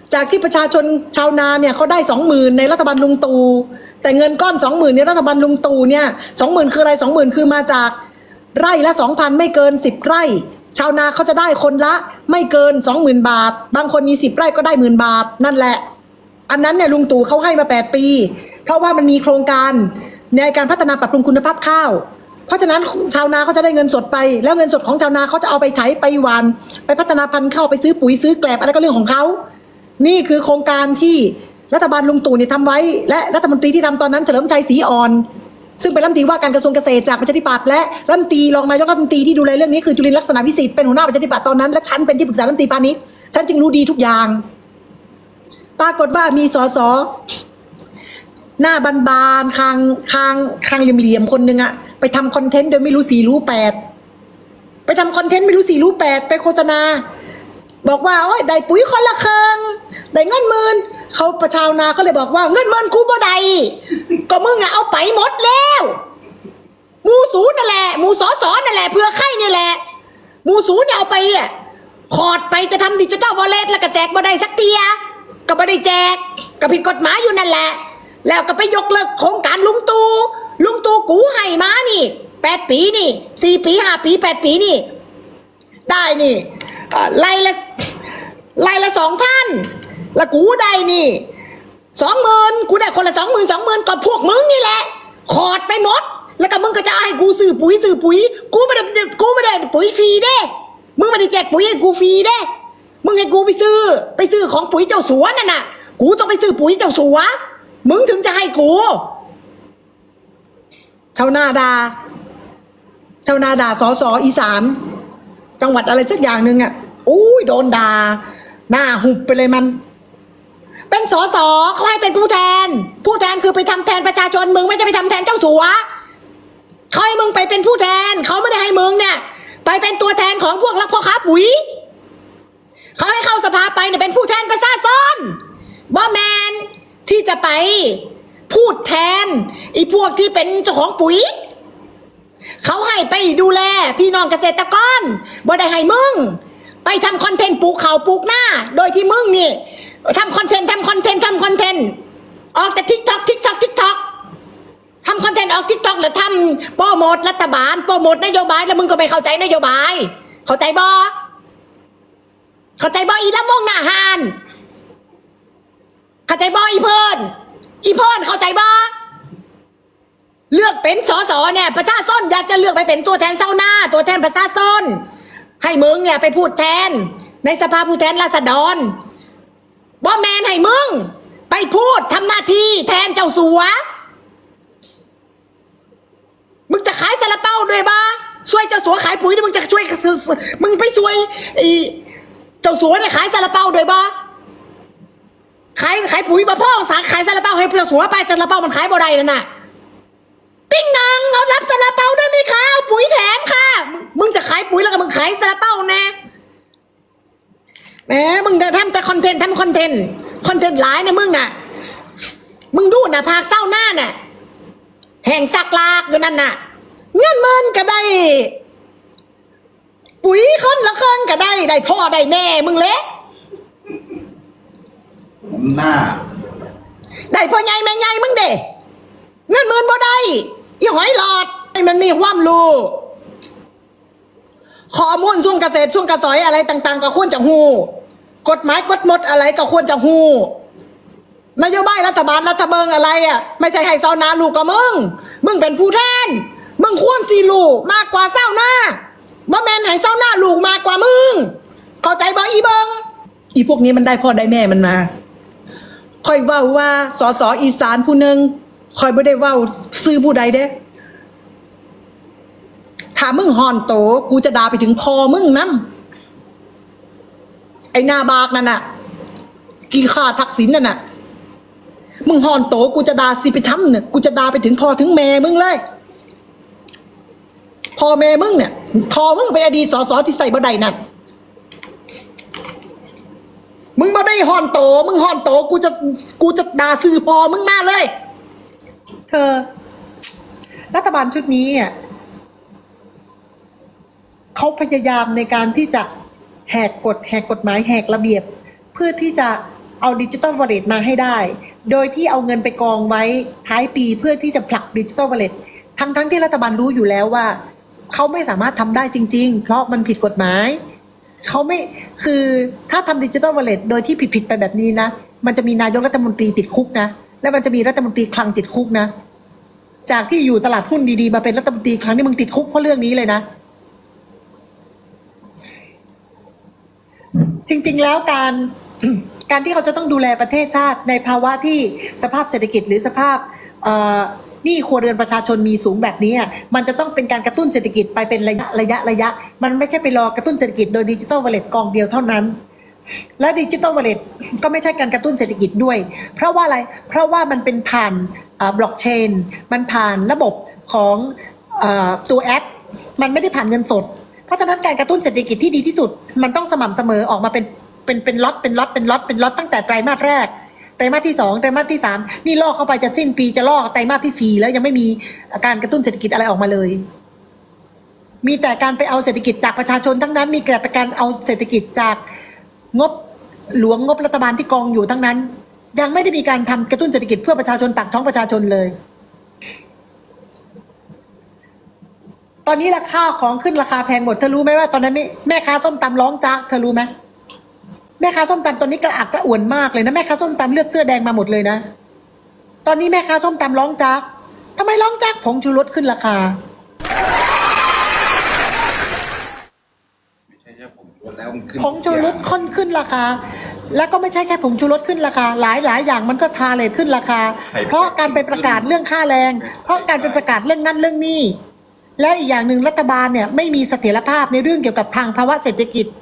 จากที่ประชาชนชาวนาเนี่ยเขาได้20,000ในรัฐบาลลุงตู่แต่เงินก้อน20,000ในรัฐบาลลุงตู่เนี่ย20,000คืออะไร20,000คือมาจากไร่ละ 2,000 ไม่เกิน10ไร่ชาวนาเขาจะได้คนละไม่เกิน 20,000 บาทบางคนมี10ไร่ก็ได้10,000 บาทนั่นแหละอันนั้นเนี่ยลุงตู่เขาให้มา8ปีเพราะว่ามันมีโครงการในการพัฒนาปรับปรุงคุณภาพข้าวเพราะฉะนั้นชาวนาเขาจะได้เงินสดไปแล้วเงินสดของชาวนาเขาจะเอาไปไถไปหว่านไปพัฒนาพันธุ์ข้าวไปซื้อปุ๋ยซื้อแกลบอะไรก็เรื่องของเขานี่คือโครงการที่รัฐบาลลุงตู่เนี่ยทำไว้และรัฐมนตรีที่ทำตอนนั้นเฉลิมชัยศรีอ่อนซึ่งเป็นรัฐมนตรีว่าการกระทรวงเกษตรจากประชาธิปัตย์และรัฐมนตรีรองนายกรัฐมนตรีที่ดูแลเรื่องนี้คือจุลินทร์ลักษณะวิสิทธิ์เป็นหัวหน้าประชาธิปัตย์ตอนนั้นและฉันเป็นที่ปรึกษารัฐมนตรีพาณิชย์ฉันจึงรู้ดีทุกอย่างปรากฏว่ามีสสหน้าบานๆคางเหลี่ยมๆคนหนึ่งอะไปทำคอนเทนต์โดยไม่รู้4รู้8ไปทำคอนเทนต์ไม่รู้4รู้8ไปโฆษณาบอกว่าโอ้ยได้ปุ๋ยคนละครึ่งได้เงินหมื่นเขาประชานาเขาเลยบอกว่าเงินหมื่นกูบ่ได้ก็มึงอะเอาไปหมดแล้วหมูสูนั่นแหละหมูสอนั่นแหละเพื่อไข่นี่แหละหมูสูเนี่ยเอาไปอะขอดไปจะทำดิจิตอลวอลเล็ตแล้วก็แจกบ่ได้สักเตียก็บ่ได้แจกก็ผิดกฎหมายอยู่นั่นแหละแล้วก็ไปยกเลิกโครงการลุงตู่กูให้มานี่8ปีนี่4ปี5ปี8ปีนี่ได้นี่ไล่ละ2,000แล้วกูได้นี่20,000กูได้คนละ20,000ก็พวกมึงนี่แหละขอดไปหมดแล้วก็มึงก็จะให้กูซื้อปุ๋ยกูไม่ได้ปุ๋ยฟรีเด้มึงไม่ได้แจกปุ๋ยให้กูฟรีเด้มึงให้กูไปซื้อของปุ๋ยเจ้าสัวนั่นน่ะกูต้องไปซื้อปุ๋ยเจ้าสัวมึงถึงจะให้กูชาวนาด่าสอีสานจังหวัดอะไรสักอย่างหนึ่งอ่ะอุ้ยโดนด่าหน้าหุบไปเลยมันเป็นสเขาให้เป็นผู้แทนคือไปทำแทนประชาชนมึงไม่จะไปทำแทนเจ้าสัวเขาให้มึงไปเป็นผู้แทนเขาไม่ได้ให้มึงเนี่ยไปเป็นตัวแทนของพวกรักพ่อค้าปุ๋ยเขาให้เข้าสภาไปเนี่ยเป็นผู้แทนประชาชนบ่แมนที่จะไปพูดแทนไอ้พวกที่เป็นเจ้าของปุ๋ยเขาให้ไปดูแลพี่น้องเกษตรกรบ่ได้ให้มึงไปทำคอนเทนต์ปลูกเขาปลูกหน้าโดยที่มึงนี่ทำคอนเทนต์ออกแต่ทิกท็อกทำคอนเทนต์ออกทิกท็อกแล้วทำโปรโมทรัฐบาลโปรโมทนโยบายแล้วมึงก็ไม่เข้าใจนโยบายเข้าใจบ่อีละมงหน้าหานเข้าใจบ่อีเพิ่นเข้าใจบ่เลือกเป็นสสเนี่ยประชาชนอยากจะเลือกไปเป็นตัวแทนเจ้าหน้าตัวแทนประชาชนให้มึงเนี่ยไปพูดแทนในสภาผู้แทนราษฎรบ่แมนให้มึงไปพูดทำหน้าที่แทนเจ้าสัวมึงจะขายซาลาเปาด้วยบ่ช่วยเจ้าสัวขายปุ๋ยมึงจะช่วยมึงไปช่วยเจ้าสัวเนี่ยขายซาลาเปาด้วยบ่ขายปุ๋ยบ่พ่อขายซาลาเปาให้เจ้าสัวไปซาลาเปามันขายบ่ได้นั่นน่ะติ้งนางเอารับซาลาเปาได้ไหมคะเอาปุ๋ยแถมค่ะมึงจะขายปุ๋ยแล้วก็มึงขายซาลาเปาแน่แหมมึงจะทำแต่คอนเทนต์หลายนะมึงน่ะมึงดูน่ะภาคเศร้าหน้าน่ะแห่งสักลากอยู่นั่นน่ะเงินมันก็ได้ปุ๋ยคนละครึ่งก็ได้พ่อได้แม่มึงเละหน้าได้พ่อใหญ่แม่ใหญ่มึงเด้เงินหมื่นบ่ได้อีหอยหลอดมันมีความรู้ข้อมูลช่วงเกษตรช่วงกระสอยอะไรต่างๆก็ควรจะหูกฎหมายกฎหมดอะไรก็ควรจะหูนโยบายรัฐบาลรัฐเบิงอะไรอ่ะไม่ใช่ให้เศร้านาลูกกับมึงเป็นผู้แทนมึงควรสีลูกมากกว่าเศร้าหน้าบ่แมนให้เศร้าหน้าลูกมากกว่ามึงเข้าใจบ่อีเบิงอีพวกนี้มันได้พ่อได้แม่มันมาคอยเว้าว่าสอีสานผู้หนึ่งคอยไม่ได้เว้าซื้อผู้ใดเด้ถ้ามึงฮอนโตกูจะด่าไปถึงพอมึงน้ำไอ้หน้าบากนั่นน่ะกี่ขาทักษิณนั่นน่ะมึงฮอนโตกูจะด่าสิไปทำเนี่ยกูจะด่าไปถึงพ่อถึงแม่มึงเลยพ่อแม่มึงเนี่ยพ่อมึงเป็นอดีตสที่ใส่บ่ได้นั่นมึงมาได้ฮอนโตมึงฮอนโตกูจะด่าสื่อพ่อมึงมาเลยเธอรัฐบาลชุดนี้อ่ะเขาพยายามในการที่จะแหกกฎหมายแหกระเบียบเพื่อที่จะเอาดิจิตอลวอลเล็ตมาให้ได้ โดยที่เอาเงินไปกองไว้ท้ายปีเพื่อที่จะผลักดิจิตอลวอลเล็ตทั้งที่รัฐบาลรู้อยู่แล้วว่าเขาไม่สามารถทำได้จริงๆเพราะมันผิดกฎหมายเขาไม่คือถ้าทำดิจิตอลวอลเล็ตโดยที่ผิดไปแบบนี้นะมันจะมีนายกรัฐมนตรีติดคุกนะและมันจะมีรัฐมนตรีคลังติดคุกนะจากที่อยู่ตลาดหุ้นดีๆมาเป็นรัฐมนตรีคลังนี่มึงติดคุกเพราะเรื่องนี้เลยนะจริงๆแล้วการที่เขาจะต้องดูแลประเทศชาติในภาวะที่สภาพเศรษฐกิจหรือสภาพหนี้ครัวเรือนประชาชนมีสูงแบบนี้มันจะต้องเป็นการกระตุ้นเศรษฐกิจไปเป็นระยะมันไม่ใช่ไปรอกระตุ้นเศรษฐกิจโดยดิจิตอลวอลเล็ตกองเดียวเท่านั้นและดิจิตอลวอลเล็ตก็ไม่ใช่การกระตุ้นเศรษฐกิจด้วยเพราะว่าอะไรเพราะว่ามันเป็นผ่านบล็อกเชนมันผ่านระบบของตัวแอปมันไม่ได้ผ่านเงินสดเพราะฉะนั้นการกระตุ้นเศรษฐกิจที่ดีที่สุดมันต้องสม่ำเสมอออกมาเป็นล็อตตั้งแต่ไตรมาสแรกไตรมาสที่2ไตรมาสที่3นี่ล่อเข้าไปจะสิ้นปีจะล่อไตรมาสที่4แล้วยังไม่มีการกระตุ้นเศรษฐกิจอะไรออกมาเลยมีแต่การไปเอาเศรษฐกิจจากประชาชนทั้งนั้นมีแต่การเอาเศรษฐกิจจากงบหลวงงบรัฐบาลที่กองอยู่ทั้งนั้นยังไม่ได้มีการทำกระตุ้นเศรษฐกิจเพื่อประชาชนปากท้องประชาชนเลยตอนนี้ราคาของขึ้นราคาแพงหมดเธอรู้ไหมว่าตอนนั้นแม่ค้าส้มตำร้องจากเธอรู้ไหมแม่ค้าส้มตำตอนนี้กระอักกระอ่วนมากเลยนะแม่ค้าส้มตำเลือกเสื้อแดงมาหมดเลยนะตอนนี้แม่ค้าส้มตำร้องจากทำไมร้องจากผงชูรสขึ้นราคาผงชูรสขึ้นราคาแล้วก็ไม่ใช่แค่ผงชูรสขึ้นราคาหลายอย่างมันก็ทาเลทขึ้นราคาเพราะการไปประกาศเรื่องค่าแรงเพราะการไปประกาศเรื่องนั้นเรื่องนี้และอีกอย่างหนึ่งรัฐบาลเนี่ยไม่มีเสถียรภาพในเรื่องเกี่ยวกับทางภาวะเศรษฐกิจ